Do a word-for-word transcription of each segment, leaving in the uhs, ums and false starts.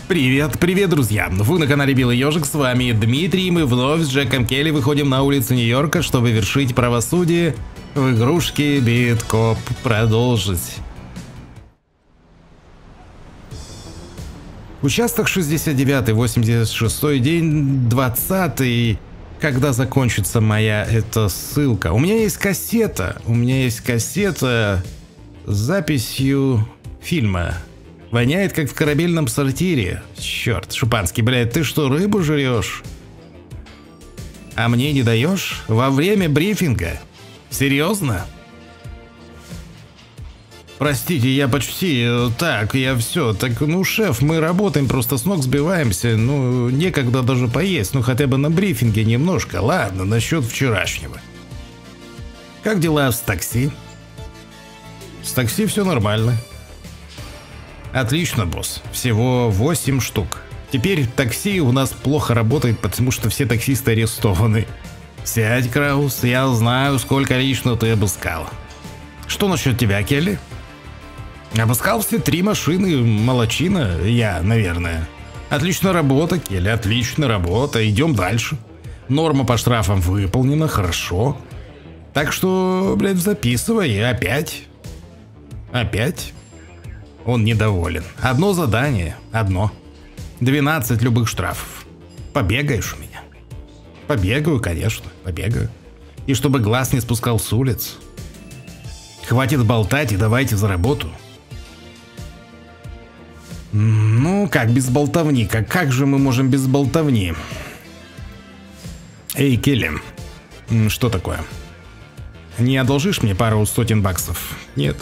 Привет, привет, друзья! Вы на канале Белый Ежик, с вами Дмитрий, и мы вновь с Джеком Келли выходим на улицы Нью-Йорка, чтобы вершить правосудие в игрушке Beat Cop. Продолжить. Участок шестьдесят девятый, восемьдесят шестой день, двадцатый. Когда закончится моя эта ссылка? У меня есть кассета, у меня есть кассета с записью фильма. Воняет, как в корабельном сортире. Черт, Шупанский, блядь, ты что, рыбу жрешь? А мне не даешь? Во время брифинга? Серьезно? Простите, я почти... Так, я все. Так, ну, шеф, мы работаем, просто с ног сбиваемся. Ну, некогда даже поесть. Ну, хотя бы на брифинге немножко. Ладно, насчет вчерашнего. Как дела с такси? С такси все нормально. Отлично, босс. Всего восемь штук. Теперь такси у нас плохо работает, потому что все таксисты арестованы. Сядь, Краус, я знаю, сколько лично ты обыскал. Что насчет тебя, Келли? Обыскал все три машины, молодчина, я, наверное. Отличная работа, Келли, отличная работа. Идем дальше. Норма по штрафам выполнена, хорошо. Так что, блядь, записывай. Опять. Опять. Он недоволен. Одно задание. Одно. двенадцать любых штрафов. Побегаешь у меня? Побегаю, конечно. Побегаю. И чтобы глаз не спускал с улиц. Хватит болтать и давайте за работу. Ну, как без болтовни? Как, как же мы можем без болтовни? Эй, Келли. Что такое? Не одолжишь мне пару сотен баксов? Нет.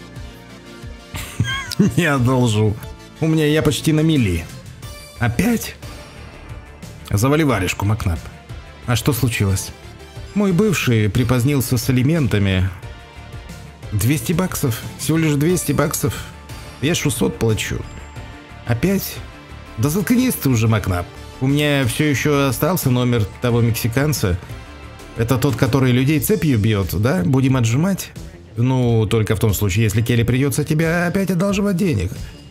Не одолжу. У меня я почти на мили. Опять? Завали варежку, Макнап. А что случилось? Мой бывший припозднился с алиментами. двести баксов? Всего лишь двести баксов? Я шестьсот плачу. Опять? Да заткнись ты уже, Макнап. У меня все еще остался номер того мексиканца. Это тот, который людей цепью бьет, да? Будем отжимать? Ну, только в том случае, если Келли придется тебя опять одалживать денег.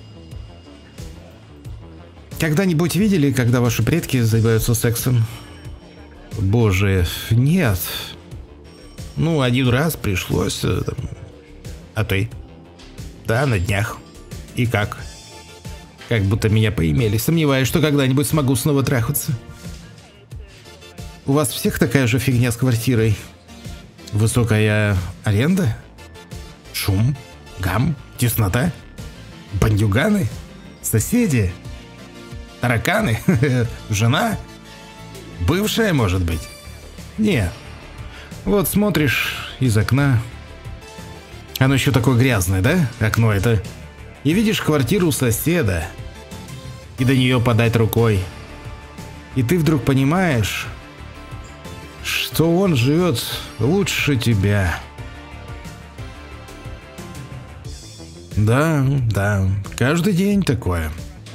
Когда-нибудь видели, когда ваши предки занимаются сексом? Боже, нет. Ну, один раз пришлось. А ты? Да, на днях. И как? Как будто меня поимели. Сомневаюсь, что когда-нибудь смогу снова трахаться. У вас всех такая же фигня с квартирой? Высокая аренда? Шум, гам, теснота, бандюганы, соседи, тараканы, жена, бывшая, может быть? Нет. Вот смотришь из окна. Оно еще такое грязное, да? Окно это. И видишь квартиру соседа. И до нее подать рукой. И ты вдруг понимаешь, что он живет лучше тебя. Да, да, каждый день такое.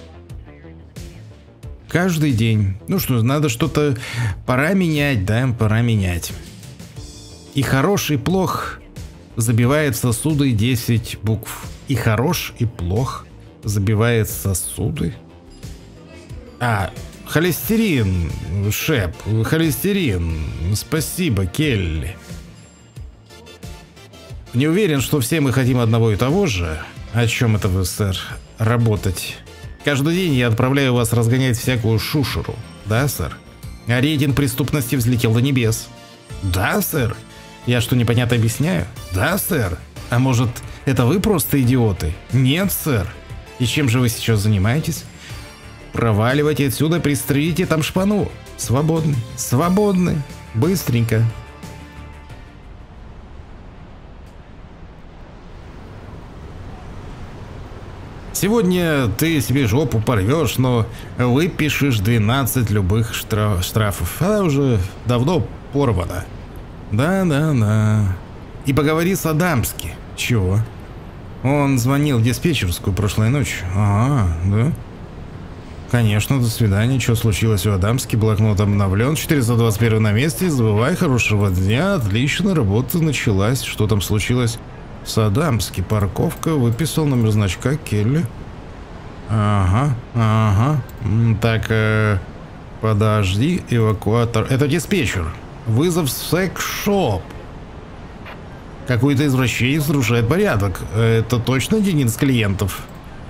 Каждый день. Ну что, надо что-то... Пора менять, да, пора менять. И хорош, и плох забивает сосуды десять букв. И хорош, и плох забивает сосуды. А, холестерин, шеп, холестерин. Спасибо, Келли. Не уверен, что все мы хотим одного и того же. О чем это вы, сэр? Работать. Каждый день я отправляю вас разгонять всякую шушеру. Да, сэр? А рейтинг преступности взлетел до небес. Да, сэр? Я что, непонятно объясняю? Да, сэр? А может, это вы просто идиоты? Нет, сэр. И чем же вы сейчас занимаетесь? Проваливайте отсюда, пристрелите там шпану. Свободны. Свободны. Быстренько. Сегодня ты себе жопу порвешь, но выпишешь двенадцать любых штраф, штрафов. Она уже давно порвана. Да-да-да. И поговори с Адамски. Чего? Он звонил в диспетчерскую прошлой ночью. Ага, да? Конечно, до свидания. Что случилось у Адамски? Блокнот обновлен. четыреста двадцать один на месте. Забывай, хорошего дня. Отлично, работа началась. Что там случилось? С Адамски. Парковка. Выписал номер значка Келли. Ага, ага. Так, э, подожди, эвакуатор. Это диспетчер. Вызов в секс-шоп. Какой-то извращенец нарушает порядок. Это точно один из клиентов?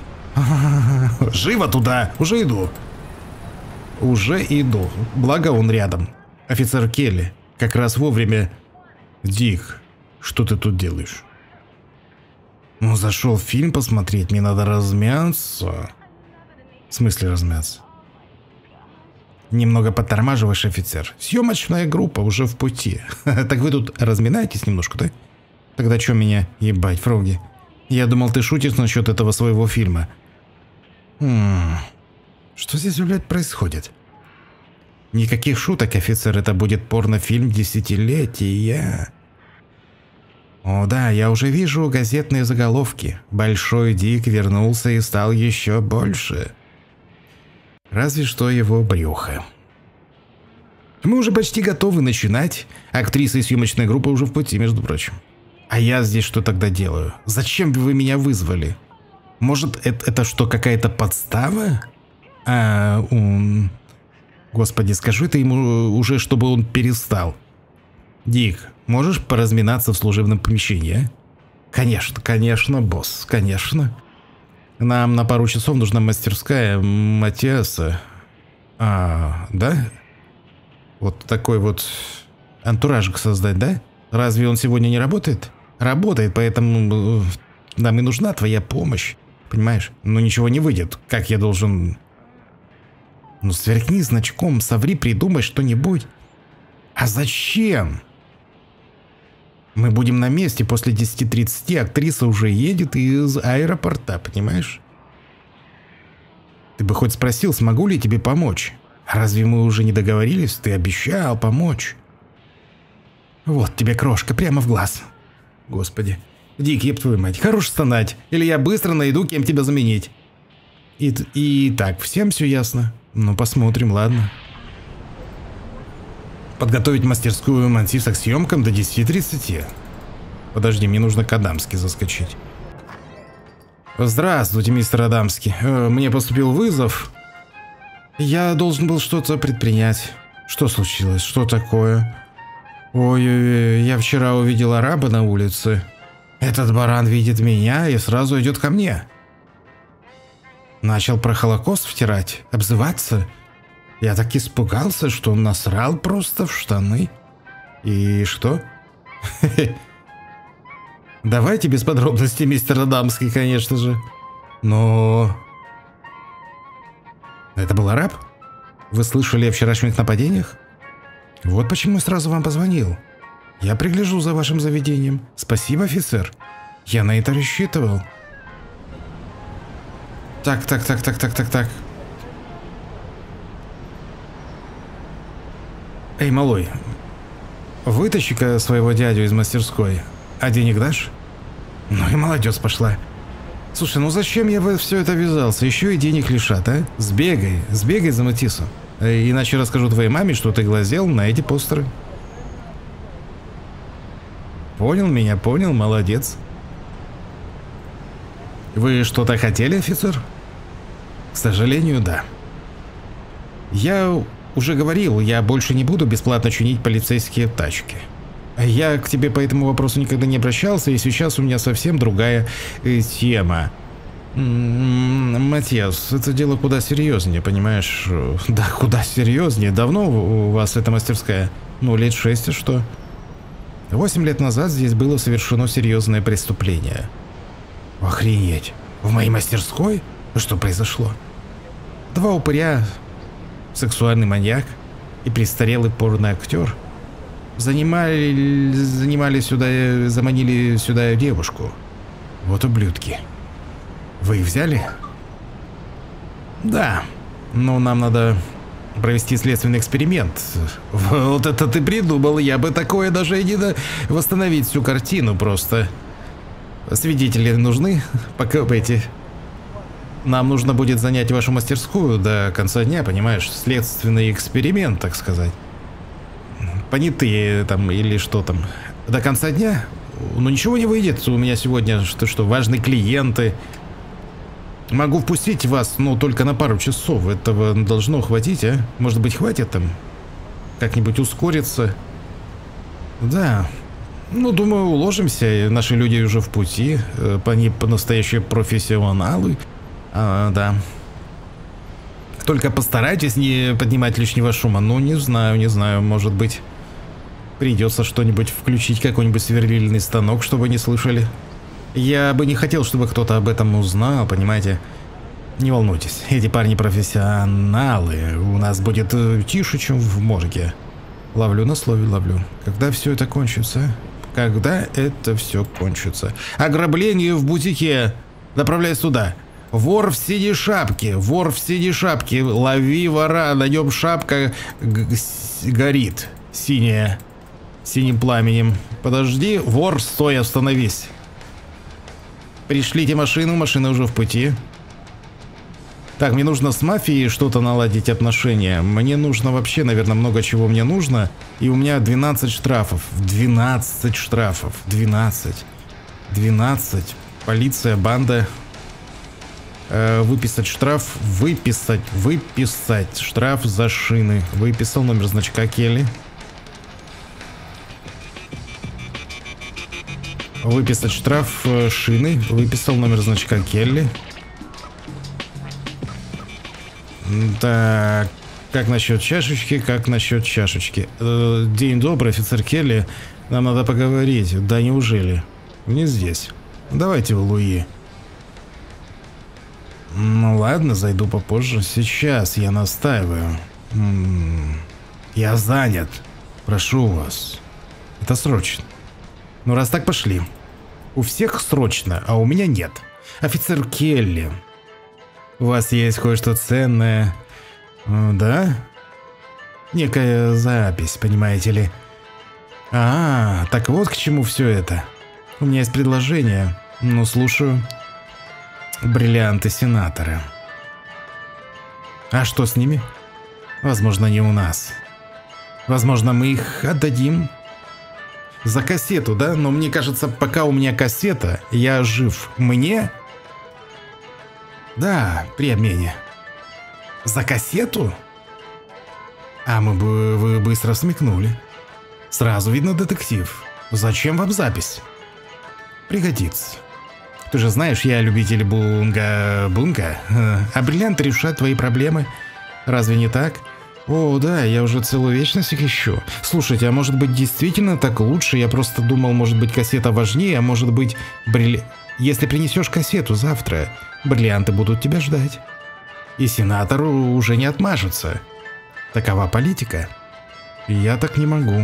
Живо туда! Уже иду. Уже иду. Благо он рядом. Офицер Келли. Как раз вовремя. Дик, что ты тут делаешь? Ну, зашел фильм посмотреть, мне надо размяться. В смысле размяться? Немного подтормаживаешь, офицер. Съемочная группа уже в пути. Так вы тут разминаетесь немножко, да? Тогда что меня ебать, Фроги? Я думал, ты шутишь насчет этого своего фильма. Хм. Что здесь, блядь, происходит? Никаких шуток, офицер, это будет порнофильм десятилетия. О да, я уже вижу газетные заголовки. Большой Дик вернулся и стал еще больше. Разве что его брюхо. Мы уже почти готовы начинать. Актриса и съемочная группа уже в пути, между прочим. А я здесь что тогда делаю? Зачем вы меня вызвали? Может, это, это что, какая-то подстава? А, um... Господи, скажи ты ему уже, чтобы он перестал. Дик, можешь поразминаться в служебном помещении, а? Конечно, конечно, босс, конечно. Нам на пару часов нужна мастерская Матиаса. А, да? Вот такой вот антуражик создать, да? Разве он сегодня не работает? Работает, поэтому нам и нужна твоя помощь. Понимаешь? Но ничего не выйдет. Как я должен... Ну сверкни значком, соври, придумай что-нибудь. А зачем? Мы будем на месте после десяти тридцати, актриса уже едет из аэропорта, понимаешь? Ты бы хоть спросил, смогу ли тебе помочь? Разве мы уже не договорились? Ты обещал помочь. Вот тебе крошка, прямо в глаз. Господи. Дик, еб твою мать, хорош стонать. Или я быстро найду, кем тебя заменить. И, и так, всем все ясно. Ну, посмотрим, ладно. Подготовить мастерскую Мантиса к съемкам до десяти тридцати. Подожди, мне нужно к Адамски заскочить. Здравствуйте, мистер Адамский. Мне поступил вызов. Я должен был что-то предпринять. Что случилось? Что такое? Ой-ой-ой, я вчера увидел араба на улице. Этот баран видит меня и сразу идет ко мне. Начал про Холокост втирать, обзываться. Я так испугался, что он насрал просто в штаны. И что? Давайте без подробностей, мистер Адамский, конечно же. Но... Это был араб? Вы слышали о вчерашних нападениях? Вот почему я сразу вам позвонил. Я пригляжу за вашим заведением. Спасибо, офицер. Я на это рассчитывал. Так, так, так, так, так, так, так. Эй, малой, вытащи-ка своего дядю из мастерской. А денег дашь? Ну и молодежь пошла. Слушай, ну зачем я во все это ввязался? Еще и денег лишат, а? Сбегай, сбегай за Матису. Иначе расскажу твоей маме, что ты глазел на эти постеры. Понял меня, понял, молодец. Вы что-то хотели, офицер? К сожалению, да. Я уже говорил, я больше не буду бесплатно чинить полицейские тачки. Я к тебе по этому вопросу никогда не обращался, и сейчас у меня совсем другая э, тема. М-м, Матиас, это дело куда серьезнее, понимаешь? Да, куда серьезнее. Давно у вас эта мастерская? Ну, лет шесть, а что? Восемь лет назад здесь было совершено серьезное преступление. Охренеть. В моей мастерской? Что произошло? Два упыря, сексуальный маньяк и престарелый порноактер занимали, занимали сюда, заманили сюда девушку. Вот ублюдки. Вы их взяли? Да. Но нам надо провести следственный эксперимент. Вот это ты придумал. Я бы такое даже и не до... восстановить всю картину просто. Свидетели нужны? Пока эти... Нам нужно будет занять вашу мастерскую до конца дня, понимаешь? Следственный эксперимент, так сказать. Понятые там или что там. До конца дня? Ну ничего не выйдет. У меня сегодня что, что важные клиенты. Могу впустить вас, но только на пару часов. Этого должно хватить, а? Может быть, хватит там? Как-нибудь ускориться? Да. Ну, думаю, уложимся. Наши люди уже в пути. Они по-настоящему профессионалы. А, да. Только постарайтесь не поднимать лишнего шума. Ну, не знаю, не знаю. Может быть, придется что-нибудь включить, какой-нибудь сверлильный станок, чтобы не слышали. Я бы не хотел, чтобы кто-то об этом узнал, понимаете? Не волнуйтесь, эти парни профессионалы. У нас будет тише, чем в морге. Ловлю на слове, ловлю. Когда все это кончится? Когда это все кончится? Ограбление в бутике. Направляй сюда. Вор в синей шапке. Вор в синей шапке. Лови вора. На нем шапка горит. Синяя. Синим пламенем. Подожди. Вор, стой, остановись. Пришлите машину, машина уже в пути. Так, мне нужно с мафией что-то наладить отношения. Мне нужно вообще, наверное, много чего мне нужно. И у меня двенадцать штрафов. двенадцать штрафов. двенадцать. двенадцать. Полиция, банда. Э, выписать штраф. Выписать. Выписать. Штраф за шины. Выписал номер значка Келли. Выписать штраф шины. Выписал номер значка Келли. Так, как насчет чашечки? Как насчет чашечки? Э, день добрый, офицер Келли. Нам надо поговорить. Да неужели? Не здесь. Давайте в Луи. Ну ладно, зайду попозже. Сейчас я настаиваю. М-м, я занят. Прошу вас. Это срочно. Ну раз так, пошли. У всех срочно, а у меня нет. Офицер Келли. У вас есть кое-что ценное. О, да? Некая запись, понимаете ли. А, так вот к чему все это. У меня есть предложение. Ну, слушаю. Бриллианты сенатора. А что с ними? Возможно, не у нас. Возможно, мы их отдадим. За кассету, да? Но мне кажется, пока у меня кассета, я жив. Мне? Да, при обмене. За кассету? А мы бы вы быстро смекнули. Сразу видно детектив. Зачем вам запись? Пригодится. Ты же знаешь, я любитель бунга-бунга. А бриллианты решат твои проблемы. Разве не так? О, да, я уже целую вечность их ищу. Слушайте, а может быть действительно так лучше? Я просто думал, может быть кассета важнее, а может быть брилли... Если принесешь кассету завтра, бриллианты будут тебя ждать. И сенатору уже не отмажется. Такова политика. Я так не могу.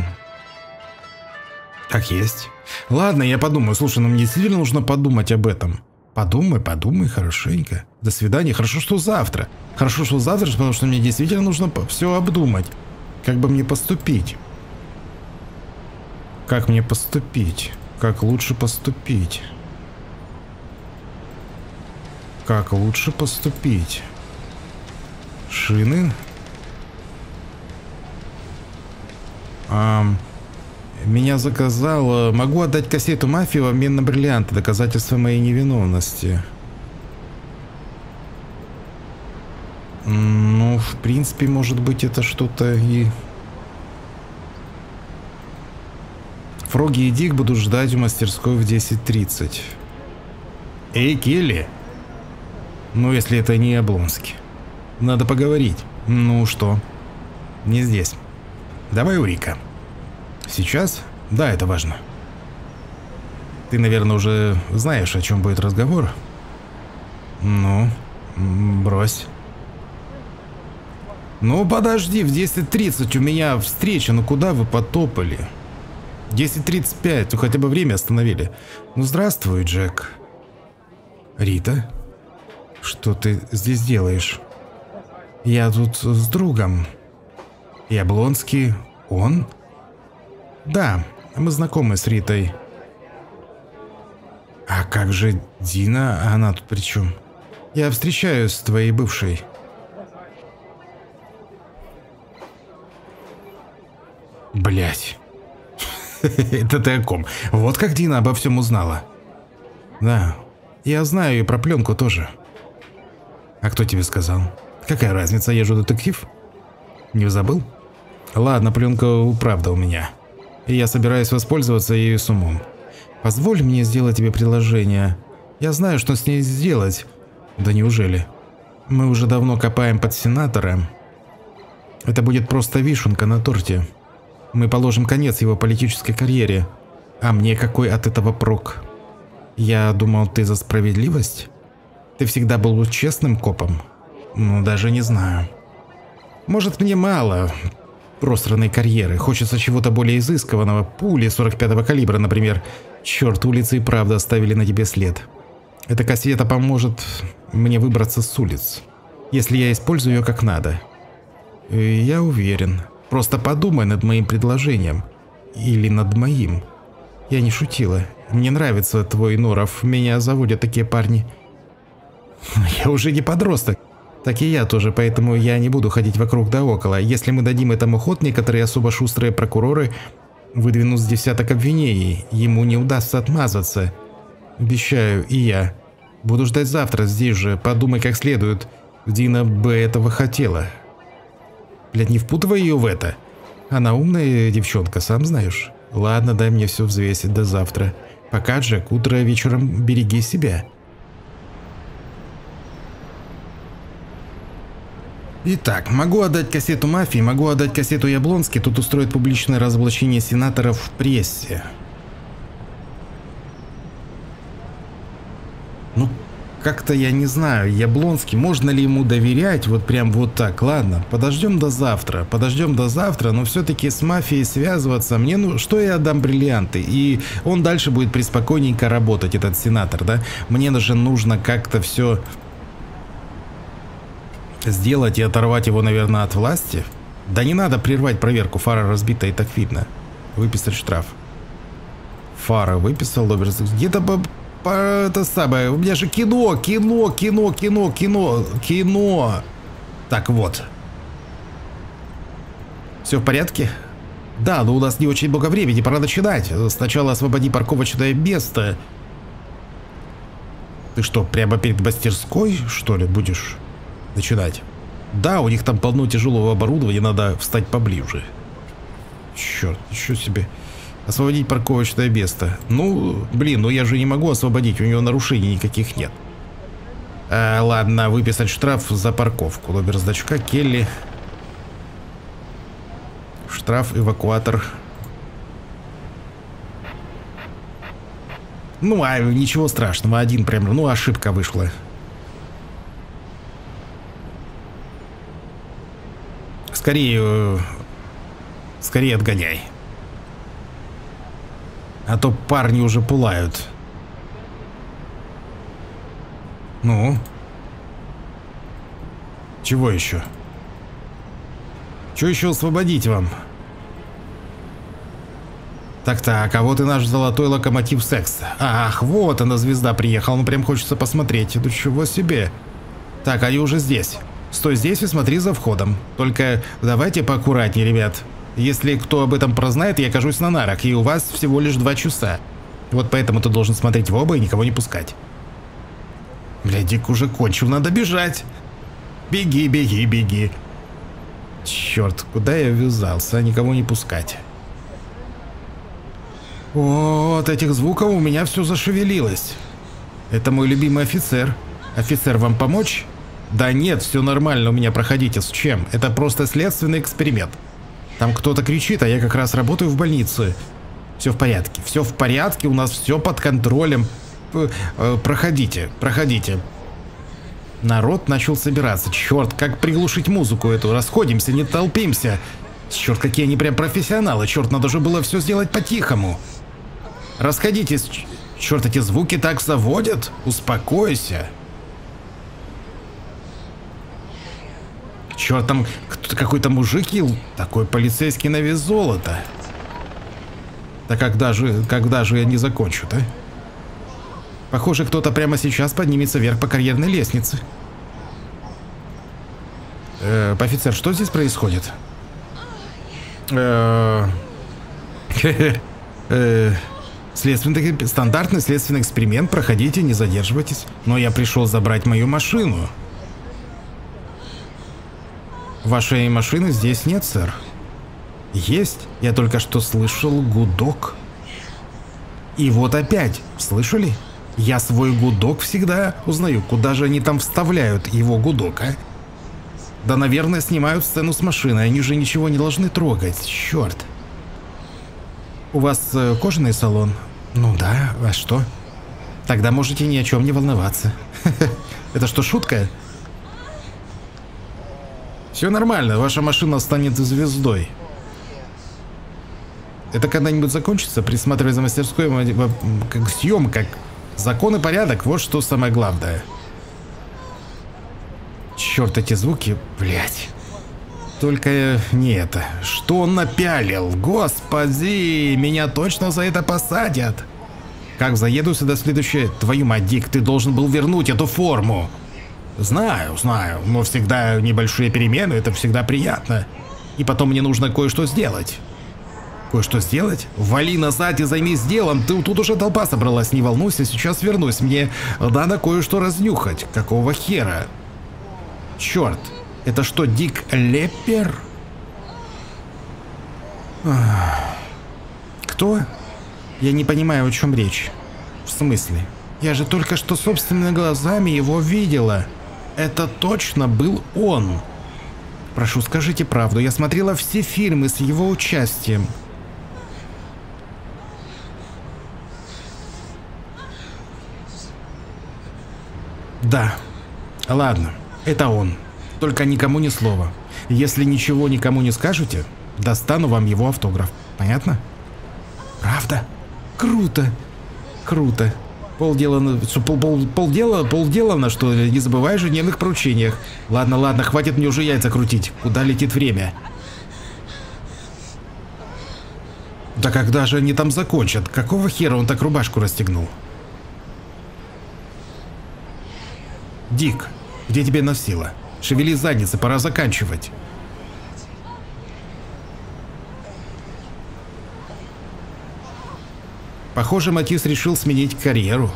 Так есть. Ладно, я подумаю. Слушай, ну мне действительно нужно подумать об этом. Подумай, подумай хорошенько. До свидания. Хорошо, что завтра. Хорошо, что завтра, потому что мне действительно нужно все обдумать. Как бы мне поступить? Как мне поступить? Как лучше поступить? Как лучше поступить? Шины? А, меня заказал. Могу отдать кассету мафии в обмен на бриллианты. Доказательство моей невиновности. Ну, в принципе, может быть, это что-то и... Фроги и Дик будут ждать в мастерской в десять тридцать. Эй, Келли. Ну, если это не Облонский. Надо поговорить. Ну что? Не здесь. Давай у Рика. Сейчас? Да, это важно. Ты, наверное, уже знаешь, о чем будет разговор. Ну, брось. Ну, подожди, в десять тридцать у меня встреча. Ну, куда вы потопали? десять тридцать пять, ну хотя бы время остановили. Ну, здравствуй, Джек. Рита? Что ты здесь делаешь? Я тут с другом. И Облонский, он? Да, мы знакомы с Ритой. А как же Дина? А она тут при чем? Я встречаюсь с твоей бывшей. Блять. Это ты о ком? Вот как Дина обо всем узнала. Да, я знаю и про пленку тоже. А кто тебе сказал? Какая разница, я же детектив. Не забыл? Ладно, пленка правда у меня. И я собираюсь воспользоваться ею с умом. Позволь мне сделать тебе предложение. Я знаю, что с ней сделать. Да неужели? Мы уже давно копаем под сенатора. Это будет просто вишенка на торте. Мы положим конец его политической карьере. А мне какой от этого прок? Я думал, ты за справедливость? Ты всегда был честным копом? Ну, даже не знаю. Может, мне мало просранной карьеры. Хочется чего-то более изысканного. Пули сорок пятого калибра, например. Черт, улицы и правда оставили на тебе след. Эта кассета поможет мне выбраться с улиц, если я использую ее как надо. И я уверен. Просто подумай над моим предложением. Или над моим. Я не шутила. Мне нравится твой Норов. Меня заводят такие парни. Я уже не подросток. Так и я тоже, поэтому я не буду ходить вокруг да около. Если мы дадим этому ход, некоторые особо шустрые прокуроры выдвинут с десяток обвинений. Ему не удастся отмазаться. Обещаю, и я. Буду ждать завтра здесь же. Подумай как следует. Дина бы этого хотела. Блядь, не впутывай ее в это. Она умная девчонка, сам знаешь. Ладно, дай мне все взвесить до завтра. Пока, Джек, утро вечером береги себя. Итак, могу отдать кассету мафии, могу отдать кассету Яблонски, тут устроит публичное разоблачение сенаторов в прессе. Ну, как-то я не знаю, Яблонский, можно ли ему доверять вот прям вот так? Ладно, подождем до завтра, подождем до завтра, но все-таки с мафией связываться, мне ну, что я отдам бриллианты? И он дальше будет преспокойненько работать, этот сенатор, да? Мне же нужно как-то все сделать и оторвать его, наверное, от власти. Да не надо прервать проверку, фара разбита и так видно. Выписать штраф. Фара выписал, где-то по... Это самое, у меня же кино, кино, кино, кино, кино, кино. Так вот. Все в порядке? Да, но у нас не очень много времени, пора начинать. Сначала освободи парковочное место. Ты что, прямо перед мастерской, что ли, будешь начинать? Да, у них там полно тяжелого оборудования, надо встать поближе. Черт, еще себе. Освободить парковочное место. Ну, блин, ну я же не могу освободить, у него нарушений никаких нет. А, ладно, выписать штраф за парковку. Номер значка Келли. Штраф, эвакуатор. Ну, а ничего страшного, один прям, ну, ошибка вышла. Скорее, скорее отгоняй. А то парни уже пулают. Ну? Чего еще? Что еще освободить вам? Так-так, а вот и наш золотой локомотив секса. Ах, вот она, звезда приехала, ну прям хочется посмотреть. Ну чего себе. Так, они уже здесь. Стой здесь и смотри за входом. Только давайте поаккуратнее, ребят. Если кто об этом прознает, я окажусь на нарах, и у вас всего лишь два часа. Вот поэтому ты должен смотреть в оба и никого не пускать. Бля, Дик уже кончил, надо бежать. Беги, беги, беги. Черт, куда я ввязался, никого не пускать. О, от этих звуков у меня все зашевелилось. Это мой любимый офицер. Офицер, вам помочь? Да нет, все нормально у меня, проходите. С чем? Это просто следственный эксперимент. Там кто-то кричит, а я как раз работаю в больнице. Все в порядке, все в порядке, у нас все под контролем. Проходите, проходите. Народ начал собираться. Черт, как приглушить музыку эту? Расходимся, не толпимся. Черт, какие они прям профессионалы. Черт, надо же было все сделать по-тихому. Расходитесь. Черт, эти звуки так заводят. Успокойся. Черт, там какой-то мужик ел. Такой полицейский на вес золота. Да когда же, когда же я не закончу-то? Похоже, кто-то прямо сейчас поднимется вверх по карьерной лестнице. Э, офицер, что здесь происходит? Э, э, следственный, стандартный следственный эксперимент. Проходите, не задерживайтесь. Но я пришел забрать мою машину. Вашей машины здесь нет, сэр. Есть. Я только что слышал гудок. И вот опять. Слышали? Я свой гудок всегда узнаю. Куда же они там вставляют его гудок, а? Да, наверное, снимают сцену с машины. Они же ничего не должны трогать. Черт. У вас э, кожаный салон? Ну да, а что? Тогда можете ни о чем не волноваться. Это что, шутка? Все нормально, ваша машина станет звездой. Это когда-нибудь закончится? Присматривай за мастерской, как съем, как закон и порядок, вот что самое главное. Черт, эти звуки, блять. Только не это. Что он напялил? Господи, меня точно за это посадят. Как заеду сюда следующее? Твою мать, Дик, ты должен был вернуть эту форму. Знаю, знаю, но всегда небольшие перемены, это всегда приятно. И потом мне нужно кое-что сделать. Кое-что сделать? Вали назад и займись делом. Ты, тут уже толпа собралась, не волнуйся, сейчас вернусь. Мне надо кое-что разнюхать. Какого хера? Черт, это что, Дик Леппер? Кто? Я не понимаю, о чем речь. В смысле? Я же только что собственными глазами его видела. Это точно был он. Прошу, скажите правду. Я смотрела все фильмы с его участием. Да. Ладно. Это он. Только никому ни слова. Если ничего никому не скажете, достану вам его автограф. Понятно? Правда? Круто. Круто. Полдела, пол, пол, полдела, полдела на что ли? Не забывай о ежедневных поручениях. Ладно, ладно, хватит мне уже яйца крутить. Куда летит время? Да когда же они там закончат? Какого хера он так рубашку расстегнул? Дик, где тебе носило? Шевели задницы, пора заканчивать. Похоже, Матис решил сменить карьеру.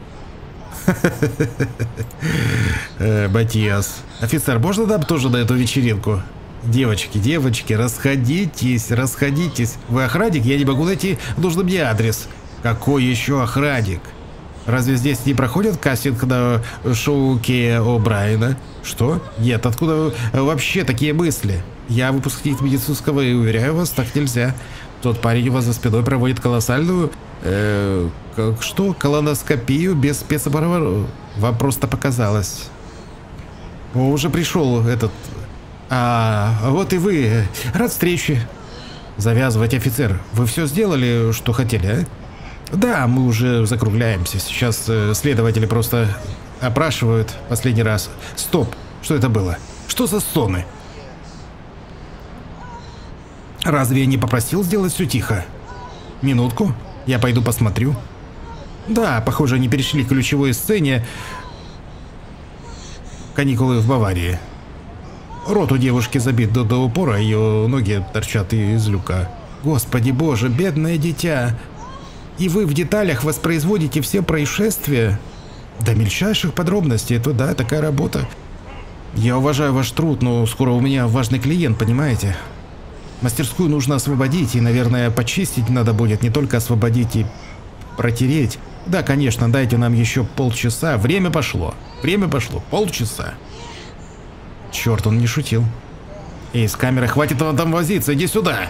Матиас. Офицер, можно нам тоже на эту вечеринку? Девочки, девочки, расходитесь, расходитесь. Вы охранник? Я не могу найти нужный мне адрес. Какой еще охранник? Разве здесь не проходит кастинг на шоу Кея О'Брайена? Что? Нет, откуда вообще такие мысли? Я выпускник медицинского и уверяю вас, так нельзя. Тот парень у вас за спиной проводит колоссальную... Э, как, что? Колоноскопию без спецоборудования. Вам просто показалось. О, уже пришел этот... А, вот и вы. Рад встрече. Завязывать, офицер. Вы все сделали, что хотели, а? Да, мы уже закругляемся. Сейчас э, следователи просто опрашивают последний раз. Стоп. Что это было? Что за стоны? Разве я не попросил сделать все тихо? Минутку. Я пойду посмотрю. Да, похоже, они перешли к ключевой сцене. Каникулы в Баварии. Рот у девушки забит до, до упора, ее ноги торчат из люка. Господи боже, бедное дитя. И вы в деталях воспроизводите все происшествия? До мельчайших подробностей. Это да, такая работа. Я уважаю ваш труд, но скоро у меня важный клиент, понимаете? Мастерскую нужно освободить, и, наверное, почистить надо будет, не только освободить и протереть. Да, конечно, дайте нам еще полчаса. Время пошло. Время пошло. Полчаса. Черт, он не шутил. Эй, с камерой, хватит вам там возиться, иди сюда.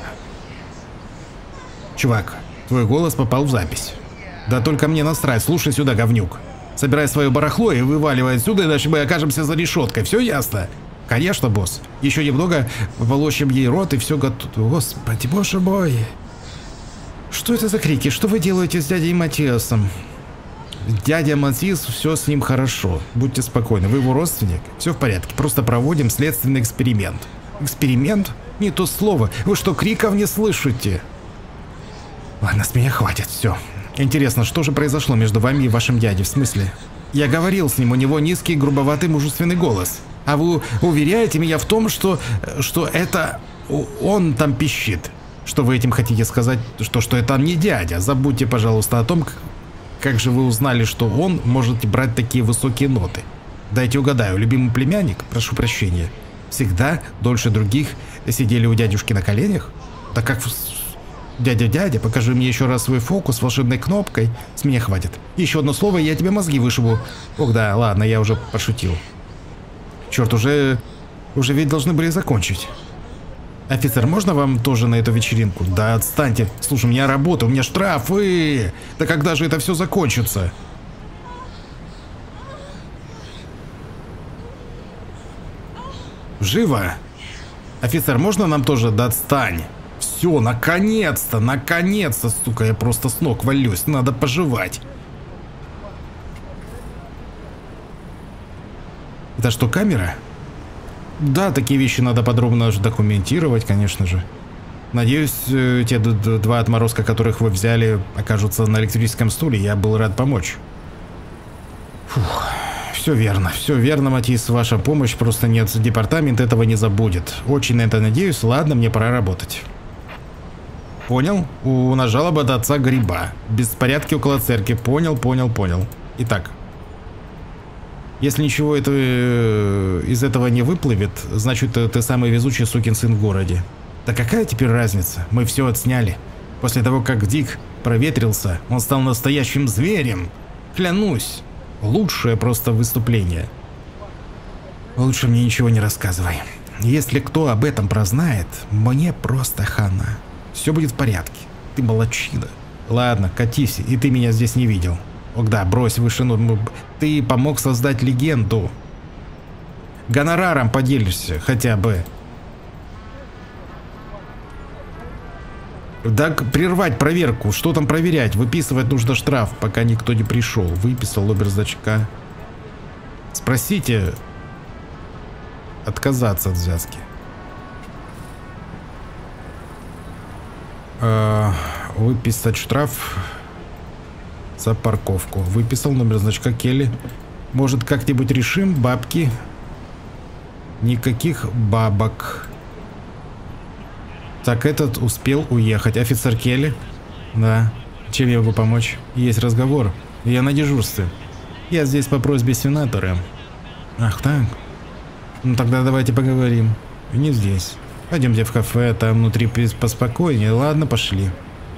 Чувак, твой голос попал в запись. Да только мне насрать, слушай сюда, говнюк. Собирай свое барахло и вываливай отсюда, иначе мы окажемся за решеткой. Все ясно? Конечно, босс. Еще немного, полощем ей рот и все готово. Господи, боже мой. Что это за крики? Что вы делаете с дядей Матиасом? Дядя Матис, все с ним хорошо. Будьте спокойны, вы его родственник. Все в порядке, просто проводим следственный эксперимент. Эксперимент? Не то слово. Вы что, криков не слышите? Ладно, с меня хватит, все. Интересно, что же произошло между вами и вашим дядей? В смысле? Я говорил с ним, у него низкий, грубоватый, мужественный голос. А вы уверяете меня в том, что, что это он там пищит? Что вы этим хотите сказать, что, что это не дядя? Забудьте, пожалуйста, о том, как же вы узнали, что он может брать такие высокие ноты. Дайте угадаю, любимый племянник? Прошу прощения. Всегда дольше других сидели у дядюшки на коленях? Так как... Дядя-дядя, покажи мне еще раз свой фокус с волшебной кнопкой. С меня хватит. Еще одно слово, и я тебе мозги вышибу. Ох да, ладно, я уже пошутил. Черт, уже... Уже ведь должны были закончить. Офицер, можно вам тоже на эту вечеринку? Да отстаньте. Слушай, у меня работа, у меня штрафы. Да когда же это все закончится? Живо! Офицер, можно нам тоже? Да отстань. Все, наконец-то, наконец-то, сука, я просто с ног валюсь. Надо пожевать. Это что, камера? Да, такие вещи надо подробно документировать, конечно же. Надеюсь, те два отморозка, которых вы взяли, окажутся на электрическом стуле. Я был рад помочь. Фух, все верно, все верно, Матис. Ваша помощь просто нет. Департамент этого не забудет. Очень на это надеюсь. Ладно, мне пора работать. Понял? У нас жалоба от отца Гриба. Беспорядки около церкви. Понял, понял, понял. Итак. Если ничего это, из этого не выплывет, значит ты самый везучий сукин сын в городе. Да какая теперь разница? Мы все отсняли. После того, как Дик проветрился, он стал настоящим зверем. Клянусь. Лучшее просто выступление. Лучше мне ничего не рассказывай. Если кто об этом прознает, мне просто хана. Все будет в порядке. Ты молодчина. Ладно, катись, и ты меня здесь не видел. Ох да, брось вышину. Ты помог создать легенду. Гонораром поделишься хотя бы. Да прервать проверку. Что там проверять? Выписывать нужно штраф, пока никто не пришел. Выписал оберзачка. Спросите. Отказаться от взятки. Э, выписать штраф за парковку. Выписал номер значка Келли. Может, как-нибудь решим? Бабки. Никаких бабок. Так, этот успел уехать. Офицер Келли? Да. Чем я могу помочь? Есть разговор. Я на дежурстве. Я здесь по просьбе сенатора. Ах так? Ну тогда давайте поговорим. Не здесь. Пойдемте в кафе, там внутри поспокойнее. Ладно, пошли.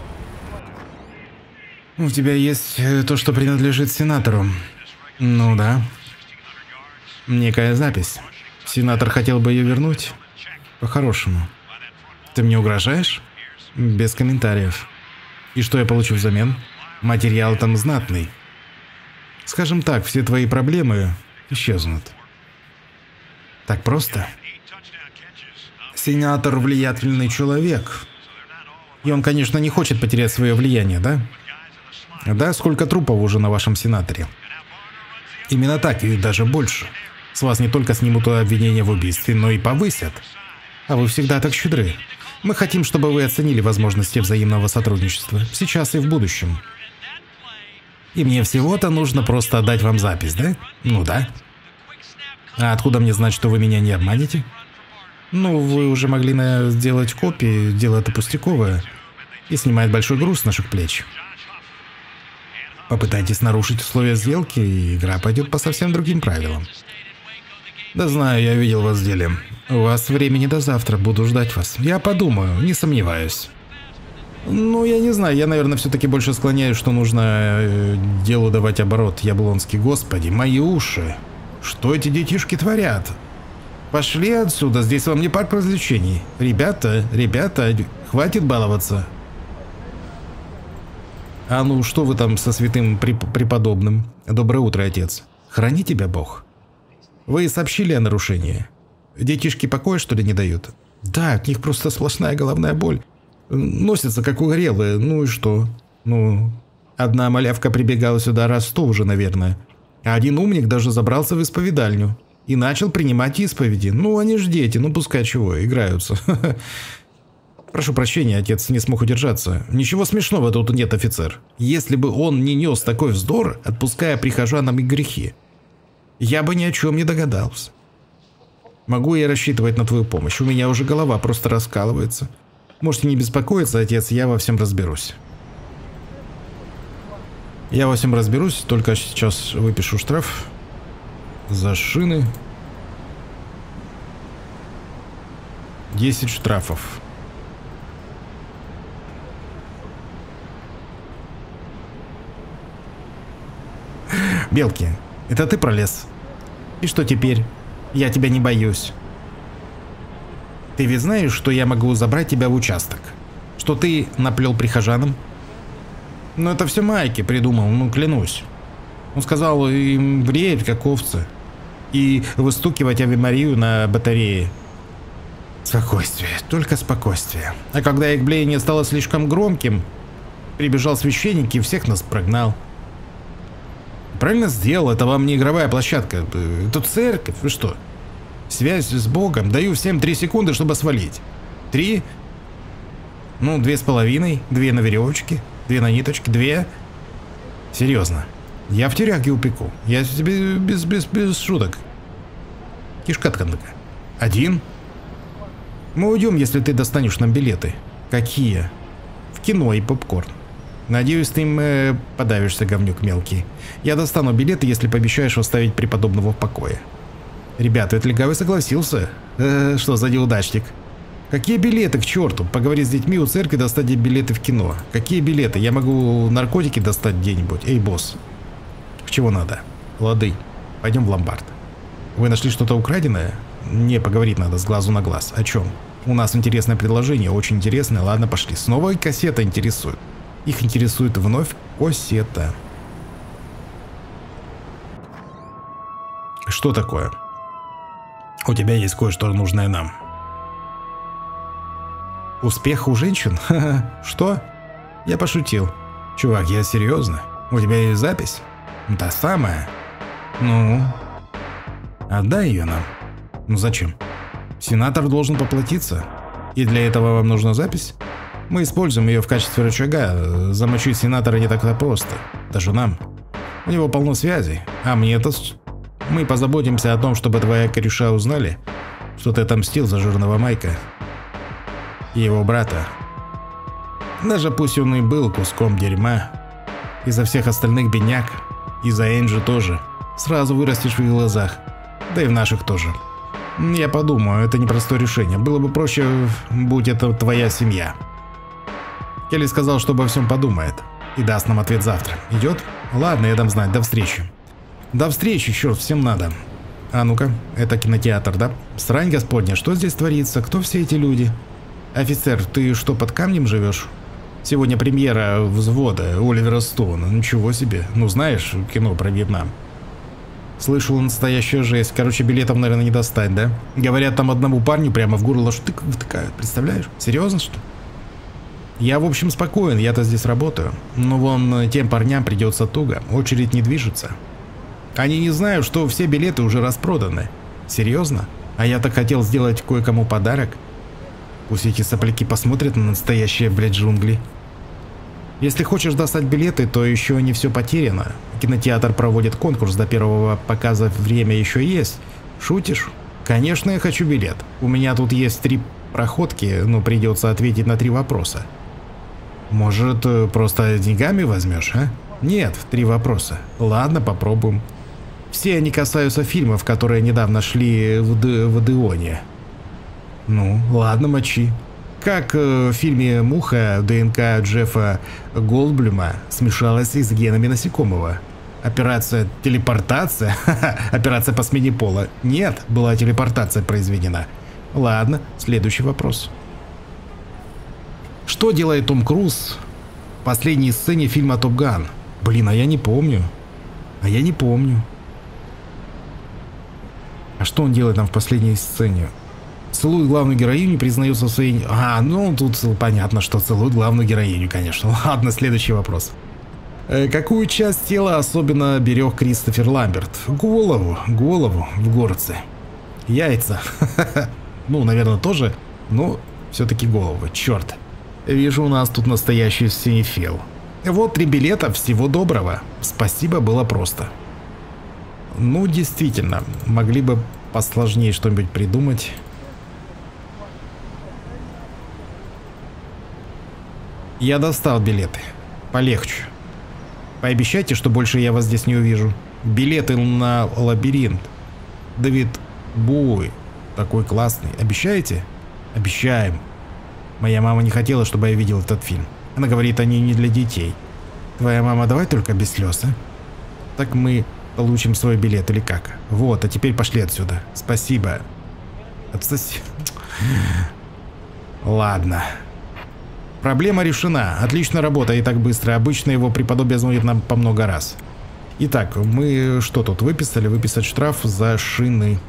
У тебя есть то, что принадлежит сенатору. Ну да. Некая запись. Сенатор хотел бы ее вернуть. По-хорошему. Ты мне угрожаешь? Без комментариев. И что я получу взамен? Материал там знатный. Скажем так, все твои проблемы исчезнут. Так просто? Сенатор влиятельный человек. И он, конечно, не хочет потерять свое влияние, да? Да, сколько трупов уже на вашем сенаторе? Именно так, и даже больше. С вас не только снимут обвинения в убийстве, но и повысят. А вы всегда так щедры. Мы хотим, чтобы вы оценили возможности взаимного сотрудничества. Сейчас и в будущем. И мне всего-то нужно просто отдать вам запись, да? Ну да. А откуда мне знать, что вы меня не обманете? Ну, вы уже могли сделать копии, дело это пустяковое. И снимает большой груз с наших плеч. Попытайтесь нарушить условия сделки, и игра пойдет по совсем другим правилам. Да знаю, я видел вас в деле. У вас времени до завтра, буду ждать вас. Я подумаю, не сомневаюсь. Ну, я не знаю, я, наверное, все-таки больше склоняюсь, что нужно э, делу давать оборот. Яблонский, господи, мои уши. Что эти детишки творят? Пошли отсюда, здесь вам не парк развлечений. Ребята, ребята, хватит баловаться. А ну, что вы там со святым преподобным? Доброе утро, отец. Храни тебя Бог. Вы сообщили о нарушении? Детишки покоя, что ли, не дают? Да, от них просто сплошная головная боль. Носятся, как угорелые. Ну и что? Ну, одна малявка прибегала сюда раз сто уже, наверное. А один умник даже забрался в исповедальню. И начал принимать исповеди. Ну, они ж дети, ну пускай чего, играются. Прошу прощения, отец не смог удержаться. Ничего смешного тут нет, офицер. Если бы он не нес такой вздор, отпуская прихожанам и грехи, я бы ни о чем не догадался. Могу я рассчитывать на твою помощь? У меня уже голова просто раскалывается. Можете не беспокоиться, отец, я во всем разберусь. Я во всем разберусь, только сейчас выпишу штраф за шины. десять штрафов. Белки, это ты пролез? И что теперь? Я тебя не боюсь. Ты ведь знаешь, что я могу забрать тебя в участок? Что ты наплел прихожанам? Ну это все Майки придумал, ну клянусь. Он сказал им бреять как овцы и выстукивать Аве-Марию на батарее. Спокойствие, только спокойствие. А когда их блеяние стало слишком громким, прибежал священник и всех нас прогнал. Правильно сделал, это вам не игровая площадка, это церковь, вы что? Связь с Богом, даю всем три секунды, чтобы свалить. Три? Ну, две с половиной, две на веревочке, две на ниточке, две. Серьезно, я в тюряге упеку, я тебе без, без, без шуток. Кишка тканка. Один? Мы уйдем, если ты достанешь нам билеты. Какие? В кино и попкорн. Надеюсь, ты им э, подавишься, говнюк мелкий. Я достану билеты, если пообещаешь оставить преподобного в покое. Ребята, этот легавый согласился. Э, что за неудачник? Какие билеты, к черту? Поговори с детьми у церкви, достать билеты в кино. Какие билеты? Я могу наркотики достать где-нибудь. Эй, босс. Чего надо? Лады. Пойдем в ломбард. Вы нашли что-то украденное? Не, поговорить надо с глазу на глаз. О чем? У нас интересное предложение, очень интересное. Ладно, пошли. Снова и кассета интересует. Их интересует вновь кассета. Что такое? У тебя есть кое-что нужное нам. Успех у женщин? Ха-ха. Что? Я пошутил. Чувак, я серьезно. У тебя есть запись? Та самая. Ну? Отдай ее нам. Ну зачем? Сенатор должен поплатиться. И для этого вам нужна запись? Мы используем ее в качестве рычага. Замочить сенатора не так-то просто. Даже нам. У него полно связей. А мне-то... Мы позаботимся о том, чтобы твоя кореша узнали, что ты отомстил за жирного Майка и его брата. Даже пусть он и был куском дерьма. Из-за всех остальных бедняк. Из-за Энджи тоже. Сразу вырастешь в их глазах. Да и в наших тоже. Я подумаю, это непростое решение. Было бы проще, будь это твоя семья. Келли сказал, что обо всем подумает. И даст нам ответ завтра. Идет? Ладно, я дам знать. До встречи. До встречи, черт, всем надо. А ну-ка, это кинотеатр, да? Срань господня, что здесь творится? Кто все эти люди? Офицер, ты что, под камнем живешь? Сегодня премьера «Взвода» Оливера Стоуна. Ничего себе. Ну знаешь, кино про Вьетнам. Слышал, настоящая жесть. Короче, билетов, наверное, не достать, да? Говорят, там одному парню прямо в горло штык втыкают. Представляешь? Серьезно, что? Я, в общем, спокоен. Я-то здесь работаю. Но вон тем парням придется туго. Очередь не движется. Они не знают, что все билеты уже распроданы. Серьезно? А я так хотел сделать кое-кому подарок. Пусть эти сопляки посмотрят на настоящие, блядь, джунгли. Если хочешь достать билеты, то еще не все потеряно. Кинотеатр проводит конкурс, до первого показа время еще есть. Шутишь? Конечно, я хочу билет. У меня тут есть три проходки, но придется ответить на три вопроса. Может, просто деньгами возьмешь, а? Нет, три вопроса. Ладно, попробуем. Все они касаются фильмов, которые недавно шли в, Д в Одеоне. Ну, ладно, мочи. Как э, в фильме «Муха» ДНК Джеффа Голдблюма смешалась с генами насекомого? Операция телепортация? Операция по смене пола? Нет, была телепортация произведена. Ладно, следующий вопрос. Что делает Том Круз в последней сцене фильма «Топ Ган»? Блин, а я не помню. А я не помню. А что он делает там в последней сцене? Целует главную героиню, признается в своей... А, ну тут понятно, что целует главную героиню, конечно. Ладно, следующий вопрос. Э, какую часть тела особенно берег Кристофер Ламберт? Голову, голову в горце. Яйца. Ну, наверное, тоже, но все-таки голову. Черт. Вижу, у нас тут настоящий синефил. Вот три билета, всего доброго. Спасибо, было просто. Ну, действительно, могли бы посложнее что-нибудь придумать. Я достал билеты. Полегче. Пообещайте, что больше я вас здесь не увижу. Билеты на лабиринт. Дэвид Буй. Такой классный. Обещаете? Обещаем. Моя мама не хотела, чтобы я видел этот фильм. Она говорит, они не для детей. Твоя мама, давай только без слез, а? Так мы получим свой билет или как? Вот, а теперь пошли отсюда. Спасибо. Отсоси. Ладно. Проблема решена. Отличная работа и так быстро. Обычно его преподобие звонит нам по много раз. Итак, мы что тут выписали? Выписать штраф за шины.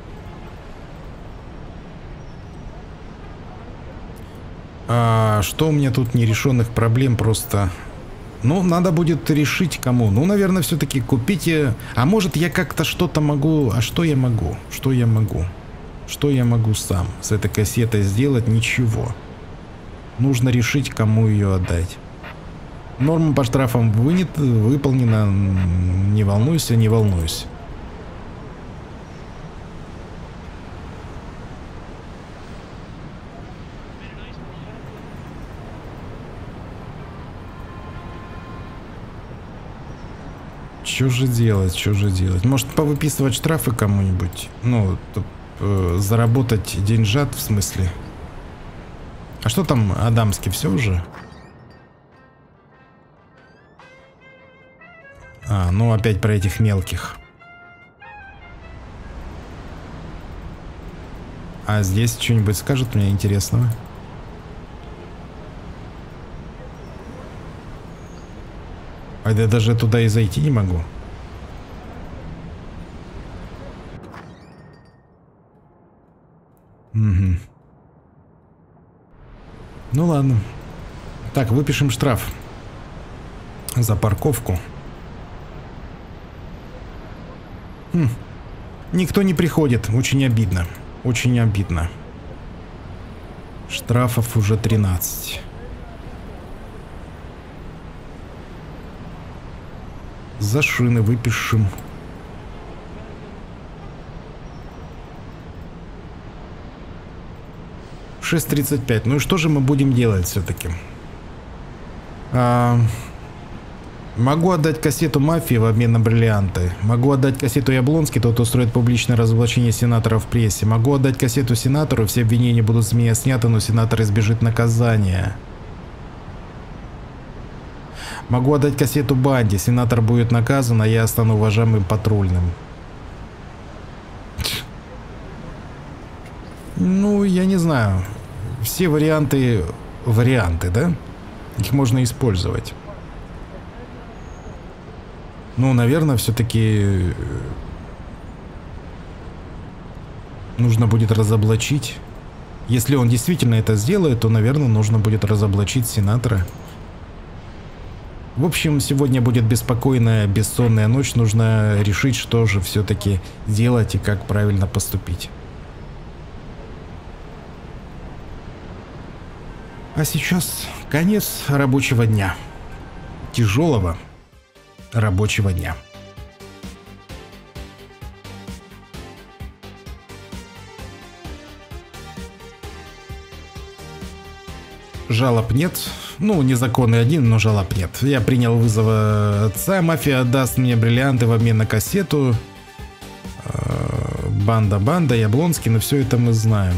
А что у меня тут нерешенных проблем просто... Ну, надо будет решить кому. Ну, наверное, все-таки купите... А может, я как-то что-то могу... А что я могу? Что я могу? Что я могу сам с этой кассетой сделать? Ничего. Нужно решить, кому ее отдать. Норма по штрафам вынят, выполнена. Не волнуйся, не волнуйся. Что же делать, что же делать? Может, повыписывать штрафы кому-нибудь? Ну, э, заработать деньжат, в смысле. А что там, Адамский, все уже? А, ну опять про этих мелких. А здесь что-нибудь скажет мне интересного? А я даже туда и зайти не могу. Угу. Ну ладно. Так, выпишем штраф за парковку. Хм. Никто не приходит. Очень обидно. Очень обидно. Штрафов уже тринадцать. За шины выпишем. шесть тридцать пять. Ну и что же мы будем делать все-таки? А, могу отдать кассету «Мафии» в обмен на бриллианты. Могу отдать кассету Яблонский, тот устроит публичное разоблачение сенатора в прессе. Могу отдать кассету сенатору, все обвинения будут с меня сняты, но сенатор избежит наказания. Могу отдать кассету банде, сенатор будет наказан, а я стану уважаемым патрульным. Ну, я не знаю. Все варианты, варианты, да? Их можно использовать. Ну, наверное, все-таки нужно будет разоблачить. Если он действительно это сделает, то, наверное, нужно будет разоблачить сенатора. В общем, сегодня будет беспокойная, бессонная ночь. Нужно решить, что же все-таки делать и как правильно поступить. А сейчас конец рабочего дня. Тяжелого рабочего дня. Жалоб нет. Ну, незаконный один, но жалоб нет. Я принял вызов отца. Мафия отдаст мне бриллианты в обмен на кассету. Банда, банда, Яблонский, но все это мы знаем.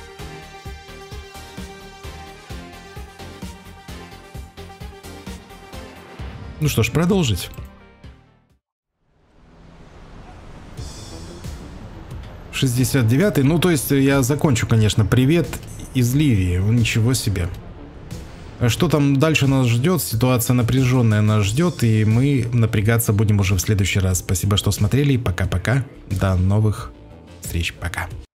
Ну что ж, продолжить. шестьдесят девятый. Ну, то есть я закончу, конечно. Привет из Ливии. Ничего себе. Что там дальше нас ждет? Ситуация напряженная нас ждет, и мы напрягаться будем уже в следующий раз. Спасибо, что смотрели. Пока-пока. До новых встреч. Пока.